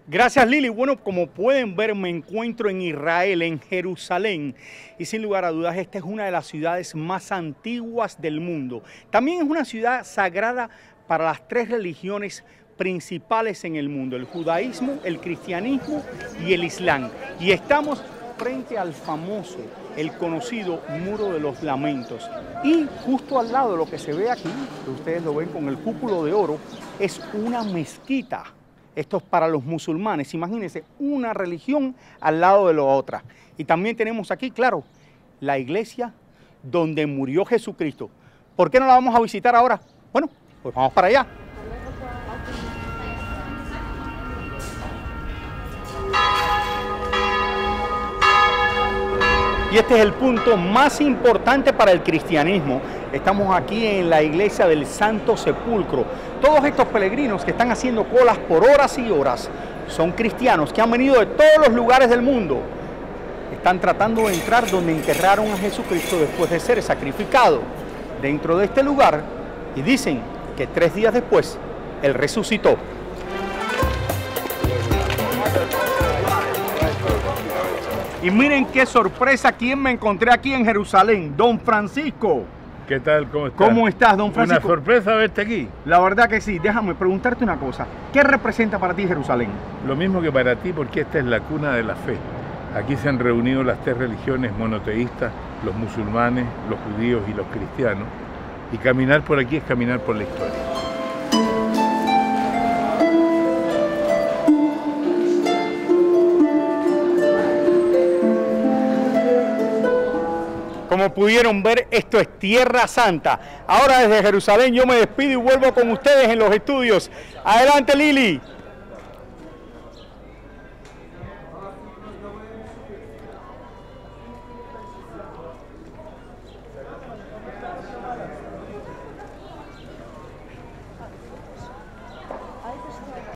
Gracias, Lili. Bueno, como pueden ver, me encuentro en Israel, en Jerusalén, y sin lugar a dudas esta es una de las ciudades más antiguas del mundo. También es una ciudad sagrada para las tres religiones principales en el mundo: el judaísmo, el cristianismo y el islam. Y estamos frente al famoso, el conocido Muro de los Lamentos. Y justo al lado de lo que se ve aquí, que ustedes lo ven con el cúpulo de oro, es una mezquita. Esto es para los musulmanes. Imagínense, una religión al lado de la otra. Y también tenemos aquí, claro, la iglesia donde murió Jesucristo. ¿Por qué no la vamos a visitar ahora? Bueno, pues vamos para allá. Y este es el punto más importante para el cristianismo. Estamos aquí en la iglesia del Santo Sepulcro. Todos estos peregrinos que están haciendo colas por horas y horas son cristianos que han venido de todos los lugares del mundo. Están tratando de entrar donde enterraron a Jesucristo después de ser sacrificado dentro de este lugar, y dicen que 3 días después Él resucitó. Y miren qué sorpresa, quién me encontré aquí en Jerusalén, don Francisco. ¿Qué tal? ¿Cómo estás? ¿Cómo estás, don Francisco? Una sorpresa verte aquí. La verdad que sí. Déjame preguntarte una cosa. ¿Qué representa para ti Jerusalén? Lo mismo que para ti, porque esta es la cuna de la fe. Aquí se han reunido las 3 religiones monoteístas, los musulmanes, los judíos y los cristianos. Y caminar por aquí es caminar por la historia. Como pudieron ver, esto es Tierra Santa. Ahora desde Jerusalén yo me despido y vuelvo con ustedes en los estudios. Adelante, Lili.